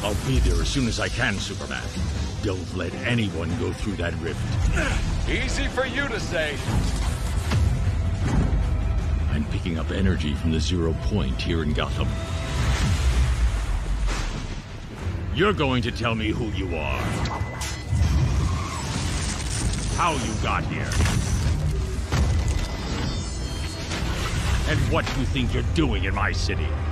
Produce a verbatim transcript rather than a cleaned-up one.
I'll be there as soon as I can, Superman. Don't let anyone go through that rift. Easy for you to say. I'm picking up energy from the Zero Point here in Gotham. You're going to tell me who you are. How you got here. And what you think you're doing in my city.